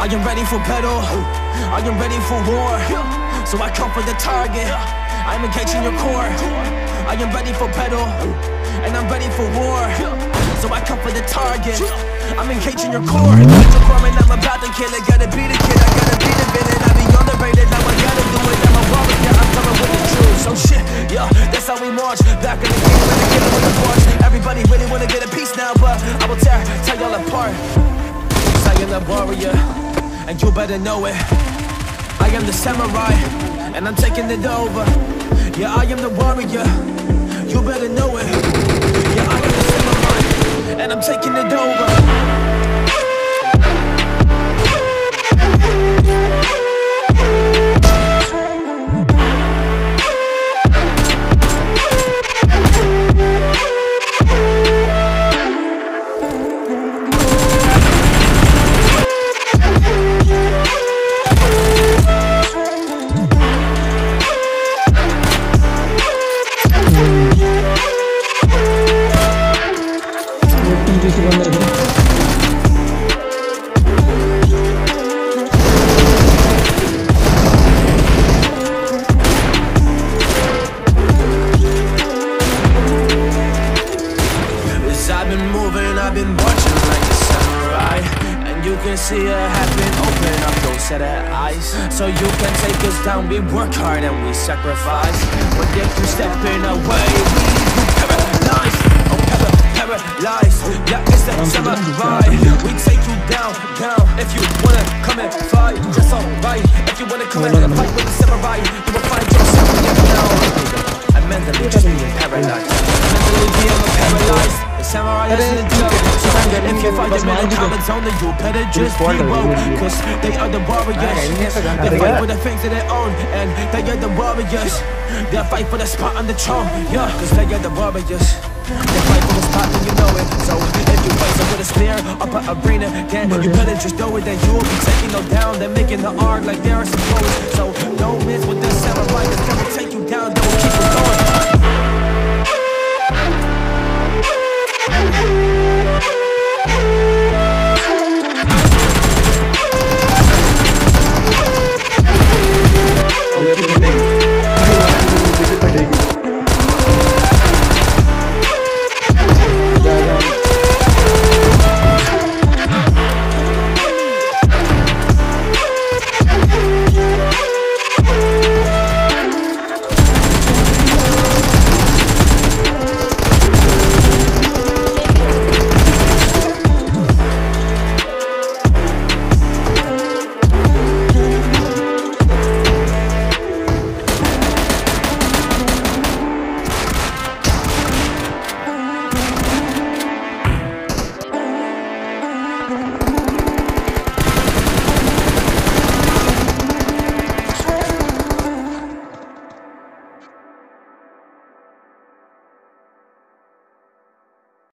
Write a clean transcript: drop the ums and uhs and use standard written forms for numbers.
I am ready for battle, I am ready for war. So I come for the target, I'm engaging your core. I am ready for battle, and I'm ready for war. So I come for the target, I'm engaging your core. And I'm about to kill it, gotta be the kid, I gotta be the villain. I be underrated, now I gotta do it. I'm a warrior, I'm coming with the truth. So shit, yeah, that's how we march. Back in the game, when I get it with the bars. Everybody really wanna get a piece now, but I will tear y'all apart. Cause I am the warrior, and you better know it. I am the samurai, and I'm taking it over. Yeah, I am the warrior, you better know it. Yeah, I am the samurai, and I'm taking it over. I've been watching like a samurai, and you can see it happen. Open up those set of eyes, so you can take us down. We work hard and we sacrifice, but if you stepping away, we leave you paralyzed. Oh, paralyzed. Yeah, it's the samurai. We take you down. If you wanna come and fight, that's alright. If you wanna come and fight with the samurai, you will find yourself down. I'm mentally just being paralyzed. Mentally being paralyzed. Samurai is in the jungle. If you find them in the common zone, then you better just be woke. Cause they are the warriors. They fight for the things that they own, and they are the warriors. They fight for the spot on the throne. Yeah, cause they are the warriors. They fight for the spot and you know it. So if you fight them with a spear up an arena, then you better just know it. Then you will be taking them down. They're making the art like they're supposed. So don't miss with the samurai, it's gonna take you down. Don't keep it going.